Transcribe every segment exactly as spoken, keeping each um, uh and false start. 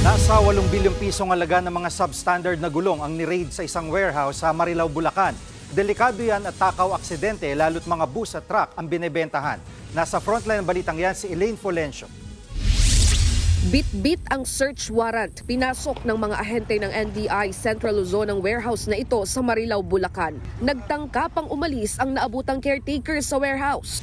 Nasa walong bilyong pisong halaga ng mga substandard na gulong ang ni-raid sa isang warehouse sa Marilao, Bulacan. Delikado yan at takaw aksidente lalo't mga bus at truck ang binebentahan. Nasa frontline ng balitang yan si Elaine Fulencio. Bit-bit ang search warrant. Pinasok ng mga ahente ng N B I Central Luzon ang warehouse na ito sa Marilao, Bulacan. Nagtangka pang umalis ang naabutang caretaker sa warehouse.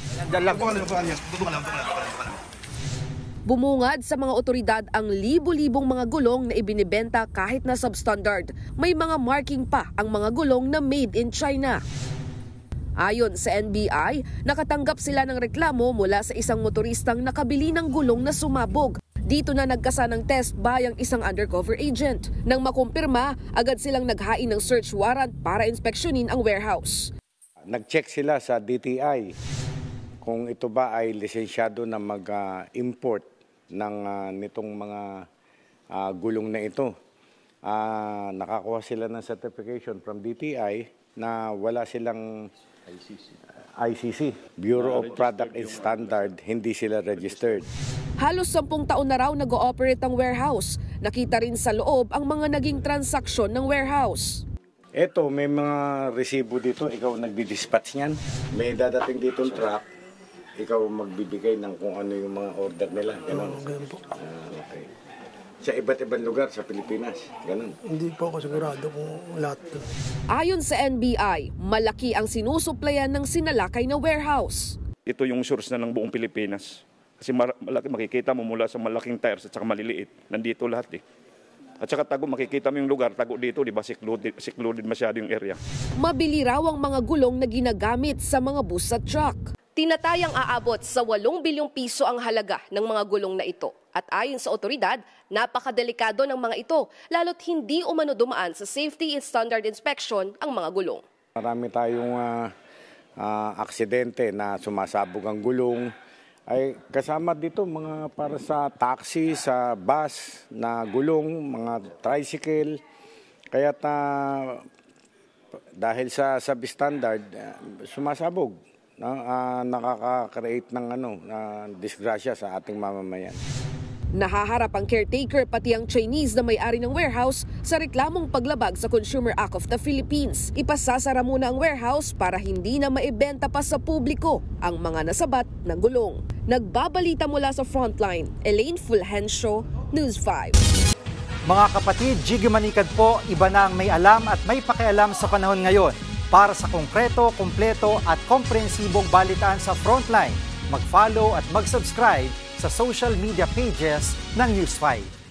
Bumungad sa mga otoridad ang libo-libong mga gulong na ibinibenta kahit na substandard. May mga marking pa ang mga gulong na made in China. Ayon sa N B I, nakatanggap sila ng reklamo mula sa isang motoristang nakabili ng gulong na sumabog. Dito na nagkasa ng test by ang isang undercover agent. Nang makumpirma, agad silang naghain ng search warrant para inspeksyonin ang warehouse. Nag-check sila sa D T I kung ito ba ay lisensyado na mag-import ng uh, nitong mga uh, gulong na ito. Uh, nakakuha sila ng certification from D T I na wala silang I C C. I C C, Bureau of Product and Standard, hindi sila registered. Halos sampung taon na raw nag-ooperate ang warehouse. Nakita rin sa loob ang mga naging transaksyon ng warehouse. Ito, may mga resibo dito, ikaw nagdi-dispatch niyan. May dadating dito ng truck, ikaw magbibigay ng kung ano yung mga order nila. Ganun. Uh, okay. Sa iba't ibang lugar sa Pilipinas, ganun. Hindi po ako sigurado kung lahat. Ayon sa N B I, malaki ang sinusuplayan ng sinalakay na warehouse. Ito yung source na ng buong Pilipinas. Kasi malaki, makikita mo mula sa malaking tires at saka maliliit. Nandito lahat eh. At saka tago, makikita mo yung lugar, tago dito, di ba, secluded, secluded masyado yung area. Mabili raw ang mga gulong na ginagamit sa mga bus at truck. Tinatayang aabot sa walong bilyong piso ang halaga ng mga gulong na ito. At ayon sa otoridad, napakadelikado ng mga ito, lalo't hindi umano dumaan sa safety and standard inspection ang mga gulong. Marami tayong uh, uh, aksidente na sumasabog ang gulong. Ay kasama dito mga para sa taxi, sa bus na gulong, mga tricycle. Kaya ta, dahil sa substandard, uh, sumasabog. No? Uh, nakaka-create ng ano, uh, disgrasya sa ating mamamayan. Nahaharap ang caretaker pati ang Chinese na may-ari ng warehouse sa reklamong paglabag sa Consumer Act of the Philippines. Ipasasara muna ang warehouse para hindi na maibenta pa sa publiko ang mga nasabat na gulong. Nagbabalita mula sa Frontline, Elaine Fulencio, News five. Mga kapatid, Jiggy Manikad po, iba na ang may alam at may pakialam sa panahon ngayon. Para sa konkreto, kumpleto at komprehensibong balitaan sa Frontline, mag-follow at mag-subscribe sa social media pages ng News five.